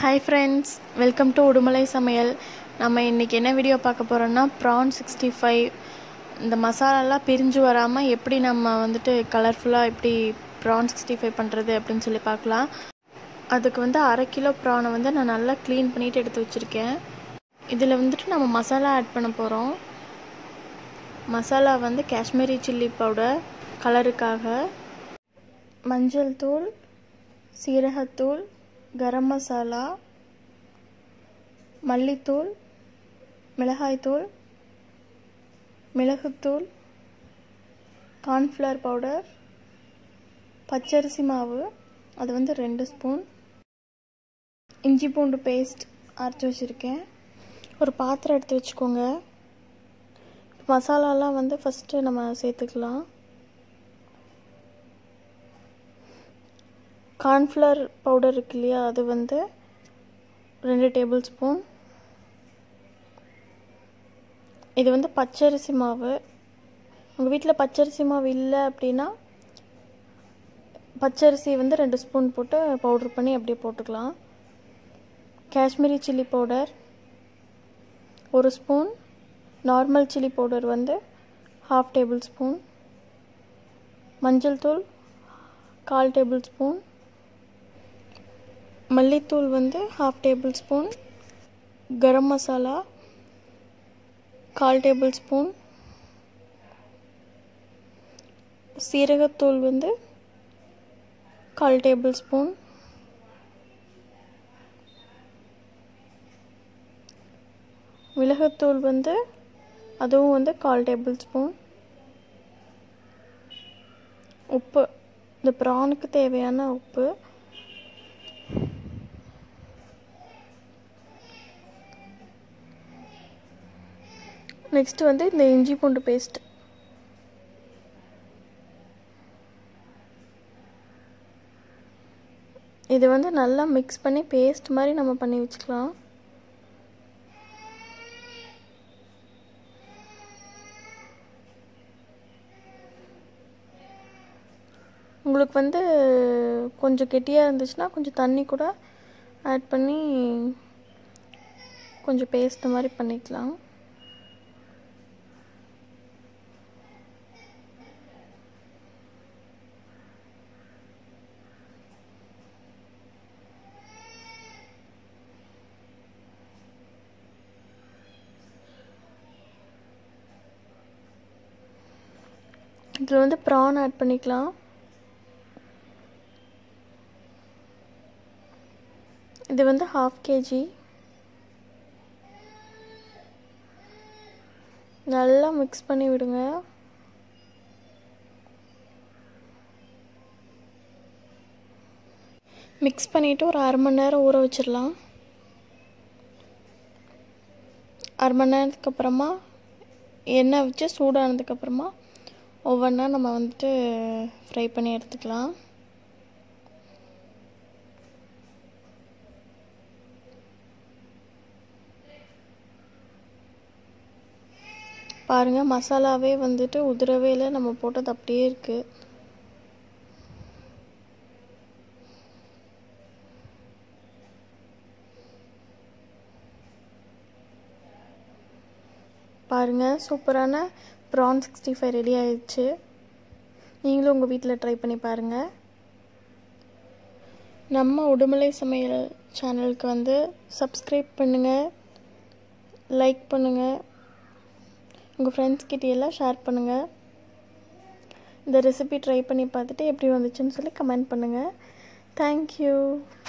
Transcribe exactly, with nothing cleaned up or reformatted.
Hi friends, welcome to Udumalai சமையல். நம்ம இன்னைக்கு என்ன வீடியோ பார்க்க போறோம்னா prawn sixty-five. இந்த மசாலாலாம் பிரிஞ்சு வராம எப்படி நம்ம வந்துட்டு கலர்ஃபுல்லா எப்படி prawn sixty-five பண்றது அப்படினு சொல்லி பார்க்கலாம். அதுக்கு வந்து அரை கிலோ prawn வந்து நான் நல்லா க்ளீன் பண்ணிட்டு எடுத்து வச்சிருக்கேன். இதில வந்துட்டு நம்ம மசாலா ஆட் பண்ண போறோம். மசாலா வந்து காஷ்மீரி சில்லி பவுடர் கலருக்காக, மஞ்சள் தூள், சீரகத்தூள், Garam masala, மல்லித்தூள், மிளகாய்த்தூள், மிளகுத்தூள், Cornflour பவுடர், பச்சரிசி மாவு அது வந்து ரெண்டு ஸ்பூன், இஞ்சி பூண்டு பேஸ்ட் அரைச்சு வச்சிருக்கேன். ஒரு பாத்திரம் எடுத்து வச்சுக்கோங்க. மசாலாலாம் வந்து ஃபர்ஸ்ட் நம்ம சேர்த்துக்கலாம். Cornflour பவுடர் இருக்கு இல்லையா, அது வந்து ரெண்டு டேபிள் ஸ்பூன். இது வந்து பச்சரிசி மாவு. உங்கள் வீட்டில் பச்சரிசி மாவு இல்லை அப்படின்னா பச்சரிசி வந்து ரெண்டு ஸ்பூன் போட்டு பவுடர் பண்ணி அப்படியே போட்டுக்கலாம். காஷ்மீரி சில்லி பவுடர் ஒரு ஸ்பூன், நார்மல் சில்லி பவுடர் வந்து ஹாஃப் டேபிள் ஸ்பூன், மஞ்சள் தூள் கால் டேபிள் ஸ்பூன், மல்லித்தூள் வந்து half tablespoon, garam masala கால் டேபிள் ஸ்பூன், சீரகத்தூள் வந்து கால் டேபிள் ஸ்பூன், மிளகுத்தூள் வந்து அதுவும் வந்து கால் டேபிள் ஸ்பூன், உப்பு இந்த ப்ரானுக்கு தேவையான உப்பு, நெக்ஸ்ட் வந்து இந்த இஞ்சி பூண்டு பேஸ்ட். இது வந்து நல்லா மிக்ஸ் பண்ணி பேஸ்ட் மாதிரி நம்ம பண்ணி வச்சுக்கலாம். உங்களுக்கு வந்து கொஞ்சம் கெட்டியாக இருந்துச்சுன்னா கொஞ்சம் தண்ணி கூட ஆட் பண்ணி கொஞ்சம் பேஸ்ட் மாதிரி பண்ணிக்கலாம். இதில் வந்து ப்ரான் ஆட் பண்ணிக்கலாம். இது வந்து ஹாஃப் கேஜி. நல்லா மிக்ஸ் பண்ணி விடுங்க. மிக்ஸ் பண்ணிவிட்டு ஒரு அரை மணி நேரம் ஊற வச்சிடலாம். அரை மணி நேரத்துக்கு அப்புறமா எண்ணெய் வச்சு சூடானதுக்கப்புறமா ஒவ்வொன்றா நம்ம வந்துட்டு ஃப்ரை பண்ணி எடுத்துக்கலாம். பாருங்கள், மசாலாவே வந்துட்டு உதிரவே இல்லை, நம்ம போட்டது அப்படியே இருக்குது. பாருங்கள், சூப்பரான prawn sixty-five ரெடி ஆயிடுச்சு. நீங்களும் உங்கள் வீட்டில் ட்ரை பண்ணி பாருங்கள். நம்ம உடுமலை சமையல் சேனலுக்கு வந்து சப்ஸ்கிரைப் பண்ணுங்கள், லைக் பண்ணுங்கள், உங்கள் ஃப்ரெண்ட்ஸ் கிட்ட எல்லாம் ஷேர் பண்ணுங்கள். இந்த ரெசிபி ட்ரை பண்ணி பார்த்துட்டு எப்படி வந்துச்சுன்னு சொல்லி கமெண்ட் பண்ணுங்கள். தேங்க்யூ.